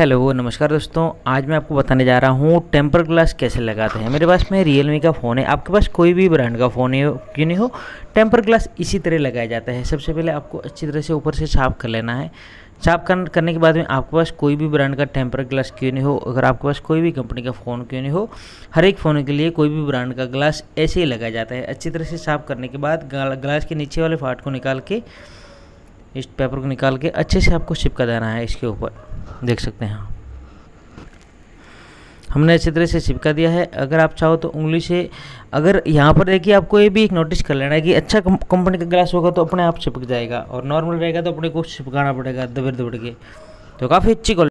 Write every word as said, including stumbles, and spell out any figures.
Hello नमस्कार दोस्तों, आज मैं आपको बताने जा रहा हूँ टेम्पर ग्लास कैसे लगाते हैं। मेरे पास में रियलमी का फ़ोन है, आपके पास कोई भी ब्रांड का फ़ोन है क्यों नहीं हो, टेम्पर ग्लास इसी तरह लगाया जाता है। सबसे पहले आपको अच्छी तरह से ऊपर से साफ कर लेना है। साफ कर, करने के बाद में आपके पास कोई भी ब्रांड का टेम्पर ग्लास क्यों नहीं हो, अगर आपके पास कोई भी कंपनी का फ़ोन क्यों नहीं हो, हर एक फ़ोन के लिए कोई भी ब्रांड का ग्लास ऐसे ही लगाया जाता है। अच्छी तरह से साफ करने के बाद ग्लास के नीचे वाले पार्ट को निकाल के, इस पेपर को निकाल के अच्छे से आपको चिपका देना है। इसके ऊपर देख सकते हैं हमने अच्छी तरह से चिपका दिया है। अगर आप चाहो तो उंगली से, अगर यहाँ पर देखिए आपको ये भी एक नोटिस कर लेना है कि अच्छा कंपनी का ग्लास होगा तो अपने आप चिपक जाएगा, और नॉर्मल रहेगा तो अपने को चिपकाना पड़ेगा दबड़ दबड़ के। तो काफ़ी अच्छी क्वालिटी